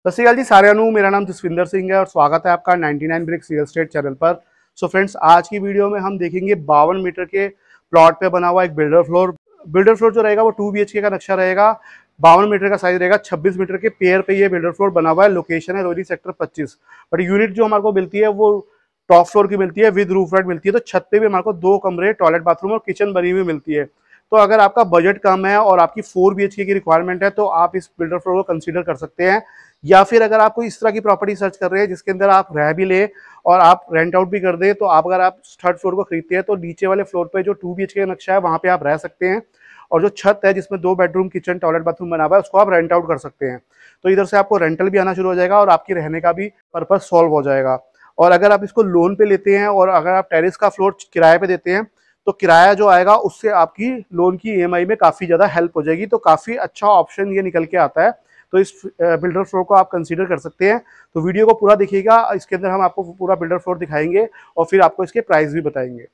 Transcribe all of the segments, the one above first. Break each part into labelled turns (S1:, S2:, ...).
S1: सत श्री अकाल जी साਰਿਆਂ ਨੂੰ। मेरा नाम जसविंदर सिंह है और स्वागत है आपका 99 ब्रिक्स रियल एस्टेट चैनल पर। सो फ्रेंड्स, आज की वीडियो में हम देखेंगे 52 मीटर के प्लॉट पे बना हुआ एक बिल्डर फ्लोर। बिल्डर फ्लोर जो रहेगा वो 2 BHK का नक्शा रहेगा। 52 मीटर का साइज रहेगा। 26 मीटर के पेयर पे ये बिल्डर फ्लोर बना हुआ है। लोकेशन है रोहिणी सेक्टर 25। बट यूनिट जो हमारे को मिलती है वो टॉप फ्लोर की मिलती है, विद रूफ रेंट मिलती है। तो छत पे भी हमारे को 2 कमरे, टॉयलेट, बाथरूम और किचन बनी हुई मिलती है। तो अगर आपका बजट कम है और आपकी 4 BHK की रिक्वायरमेंट है तो आप इस बिल्डर फ्लोर को कंसीडर कर सकते हैं। या फिर अगर आप कोई इस तरह की प्रॉपर्टी सर्च कर रहे हैं जिसके अंदर आप रह भी ले और आप रेंट आउट भी कर दे, तो अगर आप थर्ड फ्लोर को खरीदते हैं तो नीचे वाले फ्लोर पे जो 2 BHK का नक्शा है वहां पे आप रह सकते हैं। और जो छत है जिसमें 2 बेडरूम, किचन, टॉयलेट, बाथरूम बना हुआ है उसको आप रेंट आउट कर सकते हैं। तो इधर से आपको रेंटल भी आना शुरू हो जाएगा और आपकी रहने का भी पर्पज सॉल्व हो जाएगा। और अगर आप इसको लोन पे लेते हैं और अगर आप टेरेस का फ्लोर किराए पे देते हैं तो किराया जो आएगा उससे आपकी लोन की EMI में काफी ज्यादा हेल्प हो जाएगी। तो काफी अच्छा ऑप्शन ये निकल के आता है। तो इस बिल्डर फ्लोर को आप कंसीडर कर सकते हैं। तो वीडियो को पूरा देखिएगा, इसके अंदर हम आपको पूरा बिल्डर फ्लोर दिखाएंगे और फिर आपको इसके प्राइस भी बताएंगे।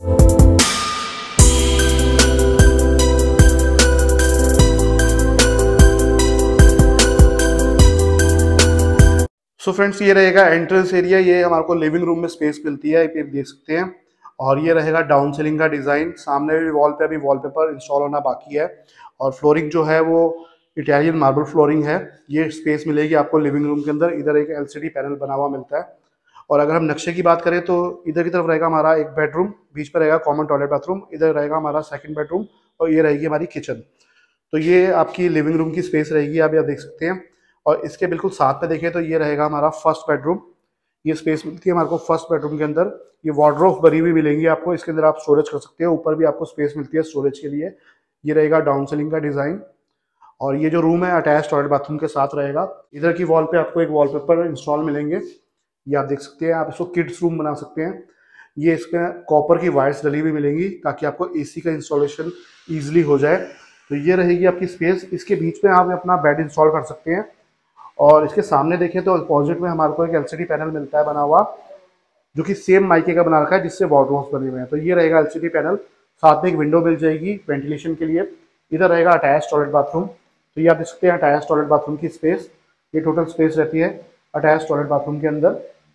S1: सो फ्रेंड्स, ये रहेगा एंट्रेंस एरिया। ये हमारे को लिविंग रूम में स्पेस मिलती है, ये देख सकते हैं। और ये रहेगा डाउन सीलिंग का डिजाइन। सामने भी वॉल पे अभी वॉलपेपर इंस्टॉल होना बाकी है। और फ्लोरिंग जो है वो इटालियन मार्बल फ्लोरिंग है। ये स्पेस मिलेगी आपको लिविंग रूम के अंदर। इधर एक LCD पैनल बना हुआ मिलता है। और अगर हम नक्शे की बात करें तो इधर की तरफ रहेगा हमारा एक बेडरूम, बीच पर रहेगा कॉमन टॉयलेट बाथरूम, इधर रहेगा हमारा सेकंड बेडरूम और ये रहेगी हमारी किचन। तो ये आपकी लिविंग रूम की स्पेस रहेगी, आप देख सकते हैं। और इसके बिल्कुल साथ में देखें तो ये रहेगा हमारा फर्स्ट बेडरूम। ये स्पेस मिलती है हमारे को फर्स्ट बेडरूम के अंदर। ये वार्डरोब बनी हुई मिलेंगी आपको, इसके अंदर आप स्टोरेज कर सकते हैं। ऊपर भी आपको स्पेस मिलती है स्टोरेज के लिए। ये रहेगा डाउन सीलिंग का डिजाइन। और ये जो रूम है अटैच टॉयलेट बाथरूम के साथ रहेगा। इधर की वॉल पे आपको एक वॉलपेपर इंस्टॉल मिलेंगे, ये आप देख सकते हैं। आप इसको किड्स रूम बना सकते हैं। ये इसमें कॉपर की वायर्स डली हुई मिलेंगी ताकि आपको AC का इंस्टॉलेशन ईजिली हो जाए। तो ये रहेगी आपकी स्पेस। इसके बीच में आप अपना बेड इंस्टॉल कर सकते हैं। और इसके सामने देखें तो अपोजिट में हमारे को एक LCD पैनल मिलता है बना हुआ, जो कि सेम माइके का बना रखा है जिससे वार्डरोब्स बने हुए हैं। तो ये रहेगा LCD पैनल। साथ में एक विंडो मिल जाएगी वेंटिलेशन के लिए। इधर रहेगा अटैच टॉयलेट बाथरूम। तो ये आप देख सकते हैं अटैच टॉयलेट बाथरूम की स्पेस। ये टोटल स्पेस रहती है अटैच टॉयलेट बाथरूम के अंदर।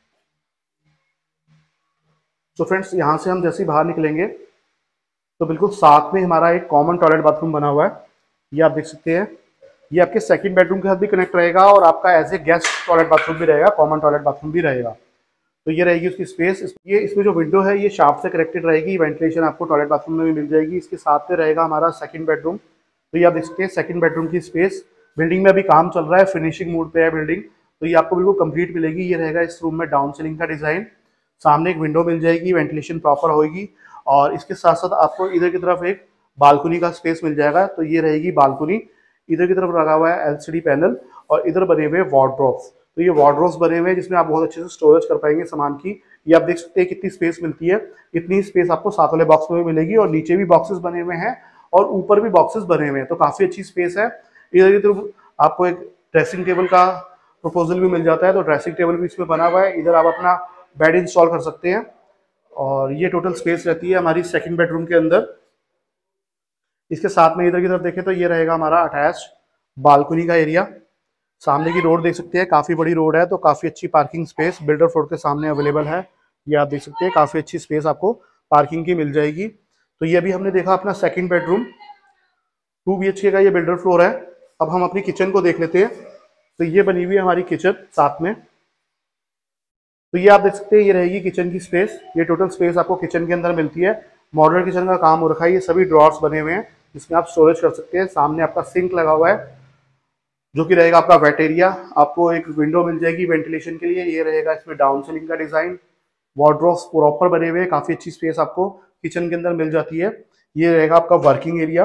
S1: तो फ्रेंड्स, यहाँ से हम जैसे ही बाहर निकलेंगे तो बिल्कुल साथ में हमारा एक कॉमन टॉयलेट बाथरूम बना हुआ है, ये आप देख सकते हैं। ये आपके सेकंड बेडरूम के साथ भी कनेक्ट रहेगा और आपका as a guest toilet bathroom भी रहेगा, कॉमन टॉयलेट बाथरूम भी रहेगा। तो ये रहेगी उसकी स्पेस। ये इसमें जो विंडो है ये शाफ्ट से कनेक्टेड रहेगी। वेंटिलेशन आपको टॉयलेट बाथरूम में भी मिल जाएगी। इसके साथ में रहेगा हमारा सेकंड बेडरूम। तो ये आप देख सकते हैं सेकंड बेडरूम की स्पेस। बिल्डिंग में अभी काम चल रहा है, फिनिशिंग मूड पे है बिल्डिंग। तो ये आपको बिल्कुल कंप्लीट मिलेगी। ये रहेगा इस रूम में डाउन सीलिंग का डिजाइन। सामने एक विंडो मिल जाएगी, वेंटिलेशन प्रॉपर होगी। और इसके साथ साथ आपको इधर की तरफ एक बालकनी का स्पेस मिल जाएगा। तो ये रहेगी बालकनी। इधर की तरफ लगा हुआ है LCD पैनल और इधर बने हुए वार्डरोब्स। तो ये वार्डरोब्स बने हुए हैं जिसमें आप बहुत अच्छे से स्टोरेज कर पाएंगे सामान की। ये आप देख सकते हैं कितनी स्पेस मिलती है। इतनी स्पेस आपको साथ वाले बॉक्स में भी मिलेगी और नीचे भी बॉक्सेस बने हुए हैं और ऊपर भी बॉक्सेस बने हुए हैं। तो काफी अच्छी स्पेस है। इधर की तरफ आपको एक ड्रेसिंग टेबल का प्रपोजल भी मिल जाता है। तो ड्रेसिंग टेबल भी इसमें बना हुआ है। इधर आप अपना बेड इंस्टॉल कर सकते हैं। और ये टोटल स्पेस रहती है हमारी सेकंड बेडरूम के अंदर। इसके साथ में इधर की तरफ देखें तो ये रहेगा हमारा अटैच बालकनी का एरिया। सामने की रोड देख सकते हैं, काफी बड़ी रोड है। तो काफी अच्छी पार्किंग स्पेस बिल्डर फ्लोर के सामने अवेलेबल है। ये आप देख सकते हैं काफी अच्छी स्पेस आपको पार्किंग की मिल जाएगी। तो ये अभी हमने देखा अपना सेकंड बेडरूम। 2 BHK का ये बिल्डर फ्लोर है। अब हम अपनी किचन को देख लेते हैं। तो ये बनी हुई है हमारी किचन साथ में। तो ये आप देख सकते हैं ये रहेगी किचन की स्पेस। ये टोटल स्पेस आपको किचन के अंदर मिलती है। मॉडुलर किचन का काम हो रखा है। ये सभी ड्रॉर्स बने हुए हैं जिसमें आप स्टोरेज कर सकते हैं। सामने आपका सिंक लगा हुआ है जो कि रहेगा आपका वेट एरिया। आपको एक विंडो मिल जाएगी वेंटिलेशन के लिए। ये रहेगा इसमें डाउन सीलिंग का डिजाइन। वार्डरोब्स प्रॉपर बने हुए हैं। काफी अच्छी स्पेस आपको किचन के अंदर मिल जाती है। ये रहेगा आपका वर्किंग एरिया।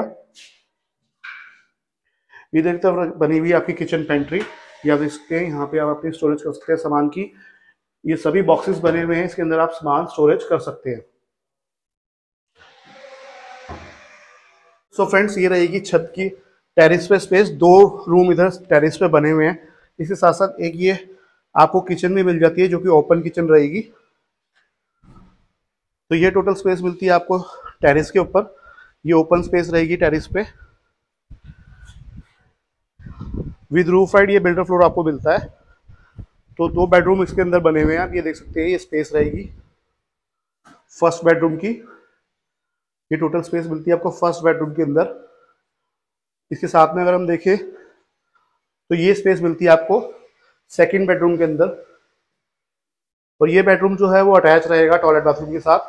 S1: इधर की तरफ बनी हुई आपकी किचन पेंट्री। ये आप देख सकते हैं, यहाँ पे आप अपनी स्टोरेज कर सकते हैं सामान की। ये सभी बॉक्सेस बने हुए हैं, इसके अंदर आप सामान स्टोरेज कर सकते हैं। सो फ्रेंड्स, ये रहेगी छत की टेरेस पे स्पेस। 2 रूम इधर टेरेस पे बने हुए हैं। इसके साथ साथ एक ये आपको किचन भी मिल जाती है जो कि ओपन किचन रहेगी। तो ये टोटल स्पेस मिलती है आपको टेरेस के ऊपर। ये ओपन स्पेस रहेगी टेरेस पे। विद रूफ राइड ये बिल्डर फ्लोर आपको मिलता है। तो 2 बेडरूम इसके अंदर बने हुए हैं, आप ये देख सकते हैं। ये स्पेस रहेगी फर्स्ट बेडरूम की। ये टोटल स्पेस मिलती है आपको फर्स्ट बेडरूम के अंदर। इसके साथ में अगर हम देखें तो ये स्पेस मिलती है आपको सेकंड बेडरूम के अंदर। और ये बेडरूम जो है वो अटैच रहेगा टॉयलेट बाथरूम के साथ।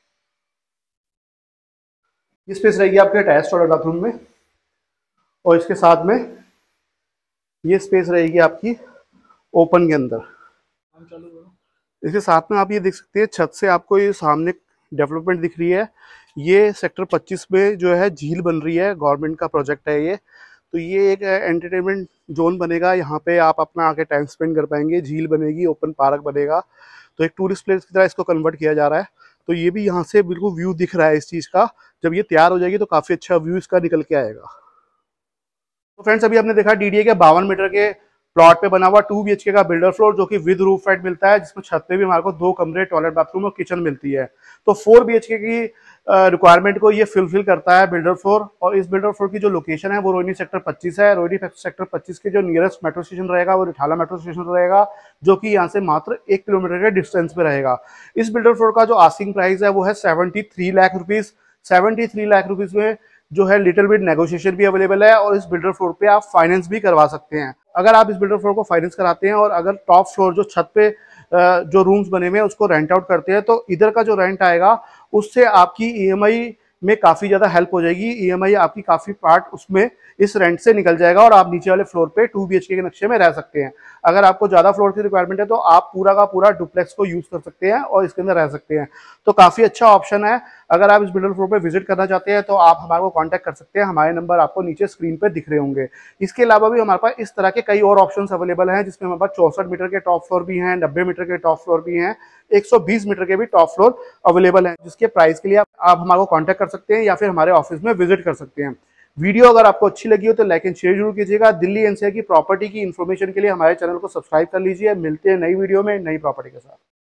S1: ये स्पेस रहेगी आपके अटैच टॉयलेट बाथरूम में। और इसके साथ में ये स्पेस रहेगी आपकी ओपन के अंदर। इसके साथ में आप ये देख सकते हैं छत से आपको ये सामने डेवलपमेंट दिख रही है। ये सेक्टर 25 में जो है झील बन रही है, गवर्नमेंट का प्रोजेक्ट है ये। तो ये एक एंटरटेनमेंट जोन बनेगा, यहाँ पे आप अपना आके टाइम स्पेंड कर पाएंगे। झील बनेगी, ओपन पार्क बनेगा, तो एक टूरिस्ट प्लेस की तरह इसको कन्वर्ट किया जा रहा है। तो ये भी यहाँ से बिल्कुल व्यू दिख रहा है इस चीज़ का। जब ये तैयार हो जाएगी तो काफ़ी अच्छा व्यू इसका निकल के आएगा। तो फ्रेंड्स अभी आपने देखा DDA के 52 मीटर के प्लॉट पे बना हुआ 2 BHK का बिल्डर फ्लोर, जो कि विद रूफ फ्रंट मिलता है, जिसमें छत पे भी हमारे को 2 कमरे, टॉयलेट, बाथरूम और किचन मिलती है। तो 4 BHK की रिक्वायरमेंट को ये फुलफिल करता है बिल्डर फ्लोर। और इस बिल्डर फ्लोर की जो लोकेशन है वो रोहिणी सेक्टर 25 है। रोहिणी सेक्टर 25 के जो नियरेस्ट मेट्रो स्टेशन रहेगा वो रिठाला मेट्रो स्टेशन रहेगा, जो कि यहाँ से मात्र 1 किलोमीटर के डिस्टेंस पे रहेगा। इस बिल्डर फ्लोर का जो आस्किंग प्राइस है वो है 73 लाख रुपीज। 73 लाख रुपीज में जो है लिटिल बिट नेगोशिएशन भी अवेलेबल है, और इस बिल्डर फ्लोर पे आप फाइनेंस भी करवा सकते हैं। अगर आप इस बिल्डर फ्लोर को फाइनेंस कराते हैं और अगर टॉप फ्लोर जो छत पे जो रूम्स बने हुए हैं उसको रेंट आउट करते हैं, तो इधर का जो रेंट आएगा उससे आपकी EMI में काफ़ी ज़्यादा हेल्प हो जाएगी। EMI आपकी काफ़ी पार्ट उसमें इस रेंट से निकल जाएगा और आप नीचे वाले फ्लोर पे 2 BHK के नक्शे में रह सकते हैं। अगर आपको ज़्यादा फ्लोर की रिक्वायरमेंट है तो आप पूरा का पूरा डुप्लेक्स को यूज़ कर सकते हैं और इसके अंदर रह सकते हैं। तो काफ़ी अच्छा ऑप्शन है। अगर आप इस बिल्डर फ्लोर पे विजिट करना चाहते हैं तो आप हमारे को कॉन्टैक्ट कर सकते हैं। हमारे नंबर आपको नीचे स्क्रीन पर दिख रहे होंगे। इसके अलावा भी हमारे पास इस तरह के कई और ऑप्शन अवेलेबल हैं, जिसमें हमारे पास 64 मीटर के टॉप फ्लोर भी हैं, 90 मीटर के टॉप फ्लोर भी हैं, 120 मीटर के भी टॉप फ्लोर अवेलेबल हैं, जिसके प्राइस के लिए आप हमारे को कांटेक्ट कर सकते हैं या फिर हमारे ऑफिस में विजिट कर सकते हैं। वीडियो अगर आपको अच्छी लगी हो तो लाइक एंड शेयर जरूर कीजिएगा। दिल्ली NCR की प्रॉपर्टी की इन्फॉर्मेशन के लिए हमारे चैनल को सब्सक्राइब कर लीजिए। मिलते हैं नई वीडियो में नई प्रॉपर्टी के साथ।